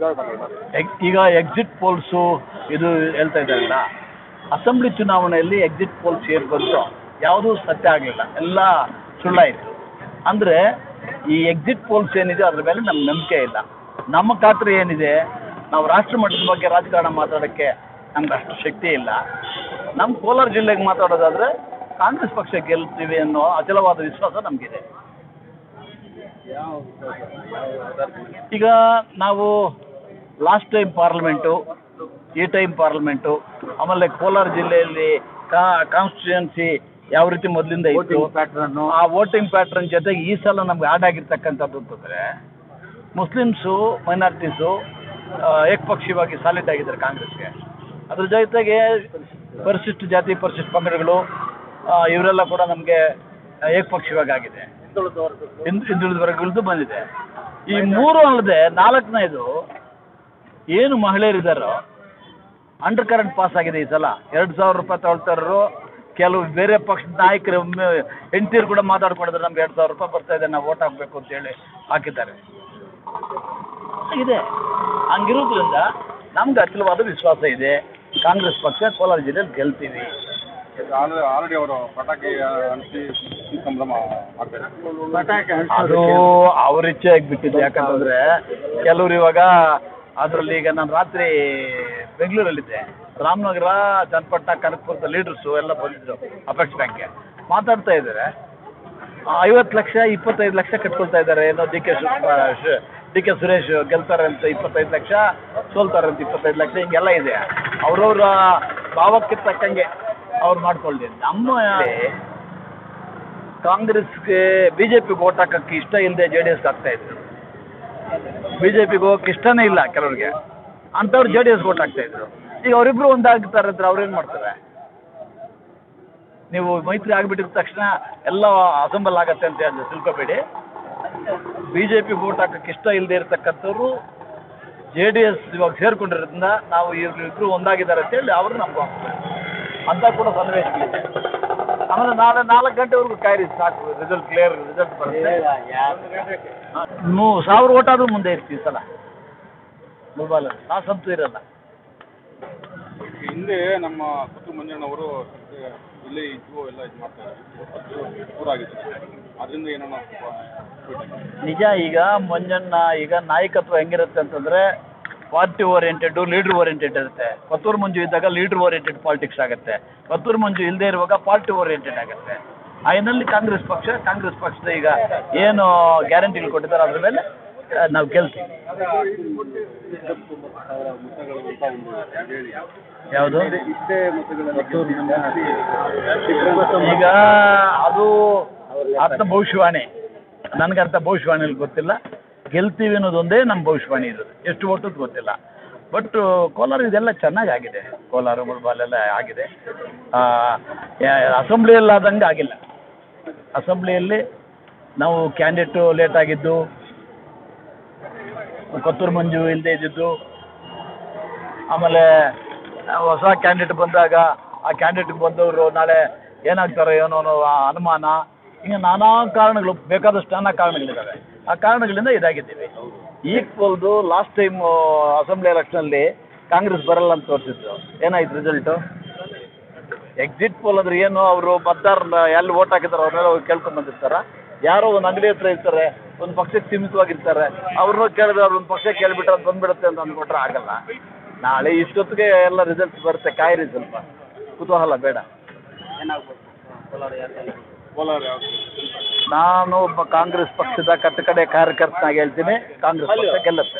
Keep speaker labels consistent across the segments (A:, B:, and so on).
A: ಈಗ exit polls ಇದು ಹೇಳ್ತಾ ಇದ್ದಾರಲ್ಲ, ಅಸೆಂಬ್ಲಿ ಚುನಾವಣೆಯಲ್ಲಿ ಎಕ್ಸಿಟ್ ಪೋಲ್ಸ್ ಏನು ಬಂತು ಯಾವುದೂ ಸತ್ಯ ಆಗಲಿಲ್ಲ, ಎಲ್ಲ ಸುಳ್ಳಾಯಿತು. ಅಂದರೆ ಈ ಎಕ್ಸಿಟ್ ಪೋಲ್ಸ್ ಏನಿದೆ ಅದ್ರ ಮೇಲೆ ನಮ್ಗೆ ನಂಬಿಕೆ ಇಲ್ಲ. ನಮ್ಮ ಖಾತ್ರಿ ಏನಿದೆ, ನಾವು ರಾಷ್ಟ್ರ ಮಟ್ಟದ ಬಗ್ಗೆ ರಾಜಕಾರಣ ಮಾತಾಡೋಕ್ಕೆ ನಮ್ಗೆ ಅಷ್ಟು ಶಕ್ತಿ ಇಲ್ಲ. ನಮ್ಮ ಕೋಲಾರ ಜಿಲ್ಲೆಗೆ ಮಾತಾಡೋದಾದರೆ ಕಾಂಗ್ರೆಸ್ ಪಕ್ಷ ಗೆಲ್ತೀವಿ ಅನ್ನೋ ಅಚಲವಾದ ವಿಶ್ವಾಸ ನಮಗಿದೆ. ಈಗ ನಾವು ಲಾಸ್ಟ್ ಟೈಮ್ ಪಾರ್ಲಿಮೆಂಟು, ಈ ಟೈಮ್ ಪಾರ್ಲಿಮೆಂಟು, ಆಮೇಲೆ ಕೋಲಾರ ಜಿಲ್ಲೆಯಲ್ಲಿ ಕಾನ್ಸ್ಟಿಟ್ಯೂಯನ್ಸಿ ಯಾವ ರೀತಿ ಮೊದಲಿಂದ ಇತ್ತು, ಆ ವೋಟಿಂಗ್ ಪ್ಯಾಟ್ರನ್ ಜೊತೆಗೆ ಈ ಸಲ ನಮ್ಗೆ ಆಡ್ ಆಗಿರ್ತಕ್ಕಂಥದ್ದು ಅಂತಂದರೆ ಮುಸ್ಲಿಮ್ಸು ಮೈನಾರಿಟೀಸು ಏಕಪಕ್ಷೀಯವಾಗಿ ಸಾಲಿಡ್ ಆಗಿದ್ದಾರೆ ಕಾಂಗ್ರೆಸ್ಗೆ. ಅದ್ರ ಜೊತೆಗೆ ಪರಿಶಿಷ್ಟ ಜಾತಿ ಪರಿಶಿಷ್ಟ ಪಂಗಡಗಳು ಇವರೆಲ್ಲ ಕೂಡ ನಮಗೆ ಏಕಪಕ್ಷೀಯವಾಗಿ ಆಗಿದೆ, ಹಿಂದುಳಿದ ವರ್ಗಗಳದ್ದು ಬಂದಿದೆ. ಈ ಮೂರು ಅಲ್ಲದೆ ನಾಲ್ಕನೇದು ಏನು ಮಹಿಳೆಯರಿದ್ದಾರೋ ಅಂಡರ್ ಕರೆಂಟ್ ಪಾಸ್ ಆಗಿದೆ ಈ ಸಲ. 2,000 ರೂಪಾಯಿ ತಗೊಳ್ತಾರೋ, ಕೆಲವು ಬೇರೆ ಪಕ್ಷದ ನಾಯಕರು ಹೆಂಡತಿರು ಕೂಡ ಮಾತಾಡ್ಕೊಂಡಿದ್ದಾರೆ, ನಮ್ಗೆ 2,000 ರೂಪಾಯಿ ಬರ್ತಾ ಇದೆ, ನಾವು ವೋಟ್ ಹಾಕಬೇಕು ಅಂತೇಳಿ ಹಾಕಿದ್ದಾರೆ. ಇದೆ ಹಂಗಿರೋದ್ರಿಂದ ನಮ್ಗೆ ಅಚಲವಾದ ವಿಶ್ವಾಸ ಇದೆ, ಕಾಂಗ್ರೆಸ್ ಪಕ್ಷ ಕೋಲಾರ ಜಿಲ್ಲೆಯಲ್ಲಿ ಗೆಲ್ತೀವಿ.
B: ಆಲ್ರೆಡಿ ಅವರು ಪಟಾಕಿ ಹಂಚಿ ಸಂಭ್ರಮ ಮಾಡ್ತಾರೆ.
A: ಅದು ಅವ್ರ ಇಚ್ಛೆ ಆಗಿಬಿಟ್ಟಿದೆ. ಯಾಕಂತಂದರೆ ಕೆಲವರು ಇವಾಗ ಅದರಲ್ಲಿ, ಈಗ ನಾನು ರಾತ್ರಿ ಬೆಂಗಳೂರಲ್ಲಿದ್ದೆ, ರಾಮನಗರ, ಚನ್ನಪಟ್ಟಣ, ಕನಕಪುರದ ಲೀಡರ್ಸು ಎಲ್ಲ ಬಂದಿದ್ದರು ಅಪೆಕ್ಸ್ ಬ್ಯಾಂಕ್ಗೆ, ಮಾತಾಡ್ತಾ ಇದ್ದಾರೆ. 50 ಲಕ್ಷ 25 ಲಕ್ಷ ಕಟ್ಕೊಳ್ತಾ ಇದ್ದಾರೆ. ಏನೋ ಡಿ ಕೆ ಸುರೇಶ್ ಗೆಲ್ತಾರೆ ಅಂತ 25 ಲಕ್ಷ, ಸೋಲ್ತಾರೆ ಅಂತ 25 ಲಕ್ಷ, ಹಿಂಗೆಲ್ಲ ಇದೆ. ಅವ್ರವ್ರ ಭಾವಕ್ಕೆ ತಕ್ಕಂಗೆ ಅವ್ರು ಮಾಡ್ಕೊಳ್ಳಿ. ನಮ್ಮ ಕಾಂಗ್ರೆಸ್ಗೆ BJPಗೆ ಓಟ್ ಹಾಕೋಕ್ಕೆ ಇಷ್ಟ ಇಲ್ಲದೆ JDSಗೆ ಆಗ್ತಾ ಇದ್ರು. BJPಗೆ ಹೋಗಕ್ಕೆ ಇಷ್ಟನೇ ಇಲ್ಲ ಕೆಲವ್ರಿಗೆ, ಅಂಥವ್ರು JDSಗೆ ಓಟ್ ಹಾಕ್ತಾ ಇದ್ರು. ಈಗ ಅವರಿಬ್ರು ಒಂದಾಗ್ತಾರೆ ಅಂದ್ರೆ ಅವ್ರೇನು ಮಾಡ್ತಾರೆ? ನೀವು ಮೈತ್ರಿ ಆಗಿಬಿಟ್ಟಿದ ತಕ್ಷಣ ಎಲ್ಲ ಅಸೆಂಬಲ್ ಆಗತ್ತೆ ಅಂತ ಹೇಳಿ ತಿಳ್ಕೊಬೇಡಿ. BJPಗೆ ಓಟ್ ಹಾಕೋಕ್ಕೆ ಇಷ್ಟ ಇಲ್ಲದೆ ಇರತಕ್ಕಂಥವ್ರು JDS ಇವಾಗ ಸೇರ್ಕೊಂಡಿರೋದ್ರಿಂದ ನಾವು ಇವ್ರಿಬ್ರು ಒಂದಾಗಿದ್ದಾರೆ ಅಂತೇಳಿ ಅವರು ನಮ್ಗೆ ಹೋಗ್ತಾರೆ ಅಂತ ಕೂಡ ಸನ್ನಿವೇಶಗಳಿದೆ. ಆಮೇಲೆ ನಾಳೆ 4 ಗಂಟೆವರೆಗೂ ಕಾಯಿರಿ ಸಾಕು, ರಿಸಲ್ಟ್ ಕ್ಲಿಯರ್ ರಿಸಲ್ಟ್ ಬರುತ್ತೆ. 1000 ಓಟ್ ಆದರೂ ಮುಂದೆ ಇರ್ತೀವಿ ಸಲ ಮೊಬೈಲಲ್ಲಿ, ಲಾಸಂತೂ ಇರಲ್ಲ.
B: ಹಿಂದೆ ನಮ್ಮ ಪುತ್ತೂರು ಮಂಜಣ್ಣವರು ಇಲ್ಲೇ ಇದ್ವು ಎಲ್ಲ ಇದು ಮಾಡ್ತಾರೆ, ಊರಾಗಿದ್ದಾರೆ, ಅದರಿಂದ ಏನೋ
A: ನಿಜ. ಈಗ ಮಂಜಣ್ಣ ಈಗ ನಾಯಕತ್ವ ಹೆಂಗಿರುತ್ತೆ ಅಂತಂದರೆ ಪಾರ್ಟಿ ಓರಿಯೆಂಟೆಡ್, ಲೀಡ್ರ್ ಓರಿಯೆಂಟೆಡ್ ಇರುತ್ತೆ. ಪತ್ತೂರು ಮಂಜು ಇದ್ದಾಗ ಲೀಡ್ರ್ ಓರಿಯೆಂಟೆಡ್ ಪಾಲಿಟಿಕ್ಸ್ ಆಗುತ್ತೆ, ಪತ್ತೂರು ಮಂಜು ಇಲ್ಲದೆ ಇರುವಾಗ ಪಾರ್ಟಿ ಓರಿಯೆಂಟೆಡ್ ಆಗುತ್ತೆ. ಆಯ್ನಲ್ಲಿ ಕಾಂಗ್ರೆಸ್ ಪಕ್ಷದ ಈಗ ಏನು ಗ್ಯಾರಂಟಿಗಳು ಕೊಟ್ಟಿದ್ದಾರೆ ಅದ್ರ ಮೇಲೆ ನಾವು ಗೆಲ್ತೀವಿ. ಯಾವುದು ಈಗ ಅದು ಅರ್ಥ ಭವಿಷ್ಯವಾಣಿ, ನನಗೆ ಅರ್ಥ ಭವಿಷ್ಯವಾಣಿಯಲ್ಲಿ ಗೊತ್ತಿಲ್ಲ. ಗೆಲ್ತೀವಿ ಅನ್ನೋದೊಂದೇ ನಮ್ಮ ಭವಿಷ್ಯವಾಣಿ ಇರೋದು, ಎಷ್ಟು ಓಟದ್ದು ಗೊತ್ತಿಲ್ಲ. ಬಟ್ ಕೋಲಾರ ಇದೆಲ್ಲ ಚೆನ್ನಾಗಾಗಿದೆ, ಕೋಲಾರ ಮುಳಬಾಲೆಲ್ಲ ಆಗಿದೆ. ಅಸೆಂಬ್ಲಿಯಲ್ಲಾದಂಗೆ ಆಗಿಲ್ಲ. ಅಸೆಂಬ್ಲಿಯಲ್ಲಿ ನಾವು ಕ್ಯಾಂಡಿಡೇಟು ಲೇಟ್ ಆಗಿದ್ದು, ಪತ್ತೂರು ಮಂಜು ಇಲ್ಲದೆ ಇದ್ದಿದ್ದು, ಆಮೇಲೆ ಹೊಸ ಕ್ಯಾಂಡಿಡೇಟ್ ಬಂದಾಗ ಆ ಕ್ಯಾಂಡಿಡೇಟ್ಗೆ ಬಂದವರು ನಾಳೆ ಏನಾಗ್ತಾರೋ ಏನೋ ಅನ್ನೋ ಅನುಮಾನ, ಹಿಂಗೆ ನಾನಾ ಕಾರಣಗಳು, ಬೇಕಾದಷ್ಟು ನಾನಾ ಕಾರಣಗಳಿದ್ದಾವೆ. ಆ ಕಾರಣಗಳಿಂದ ಇದಾಗಿದ್ದೀವಿ. ಈಕ್ವಲ್ದು ಲಾಸ್ಟ್ ಟೈಮ್ ಅಸೆಂಬ್ಲಿ ಎಲೆಕ್ಷನಲ್ಲಿ ಕಾಂಗ್ರೆಸ್ ಬರಲ್ಲ ಅಂತ ತೋರಿಸಿದ್ರು, ಏನಾಯ್ತು ರಿಸಲ್ಟು? ಎಕ್ಸಿಟ್ ಪೋಲ್ ಅಂದ್ರೆ ಏನು, ಅವರು ಮತದಾರನ ಎಲ್ಲಿ ಓಟ್ ಹಾಕಿದ್ದಾರೆ ಅವ್ರನ್ನೆಲ್ಲ ಹೋಗಿ ಕೇಳ್ಕೊಂಡು ಬಂದಿರ್ತಾರೆ. ಯಾರೋ ಒಂದು ಅಂಗಡಿ ಹತ್ರ ಇರ್ತಾರೆ, ಒಂದು ಪಕ್ಷಕ್ಕೆ ಸೀಮಿತವಾಗಿರ್ತಾರೆ, ಅವ್ರನ್ನೂ ಕೇಳಿದ್ರೆ ಅವ್ರು ಒಂದು ಪಕ್ಷ ಕೇಳಿಬಿಟ್ರೆ ಅದು ಬಂದ್ಬಿಡುತ್ತೆ ಅಂತ ಅಂದ್ಕೊಟ್ರೆ ಆಗಲ್ಲ. ನಾಳೆ ಇಷ್ಟೊತ್ತಿಗೆ ಎಲ್ಲ ರಿಸಲ್ಟ್ ಬರುತ್ತೆ, ಕಾಯಿರಿ ಸ್ವಲ್ಪ, ಕುತೂಹಲ ಬೇಡ. ನಾನು ಒಬ್ಬ ಕಾಂಗ್ರೆಸ್ ಪಕ್ಷದ ಕಟ್ಟಕಡೆ ಕಾರ್ಯಕರ್ತನಾಗಿ ಹೇಳ್ತೀನಿ, ಕಾಂಗ್ರೆಸ್ ಪಕ್ಷ ಗೆಲ್ಲುತ್ತೆ.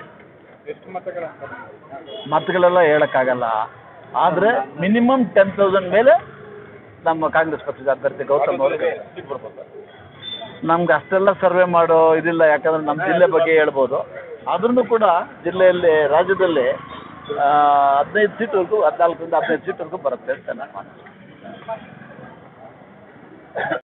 A: ಮತಗಳೆಲ್ಲ ಹೇಳೋಕ್ಕಾಗಲ್ಲ, ಆದರೆ ಮಿನಿಮಮ್ 10,000 ಮೇಲೆ ನಮ್ಮ ಕಾಂಗ್ರೆಸ್ ಪಕ್ಷದ ಅಭ್ಯರ್ಥಿ ಗೌತಮ್ ಅವರಿಗೆ ನಮ್ಗೆ ಅಷ್ಟೆಲ್ಲ ಸರ್ವೆ ಮಾಡೋ ಇದಿಲ್ಲ. ಯಾಕಂದರೆ ನಮ್ಮ ಜಿಲ್ಲೆ ಬಗ್ಗೆ ಹೇಳ್ಬೋದು, ಆದ್ರೂ ಕೂಡ ಜಿಲ್ಲೆಯಲ್ಲಿ ರಾಜ್ಯದಲ್ಲಿ 15 ಸೀಟ್ವರೆಗೂ 14ರಿಂದ 15 ಸೀಟ್ವರೆಗೂ ಬರುತ್ತೆ ಅಂತ ನಾನು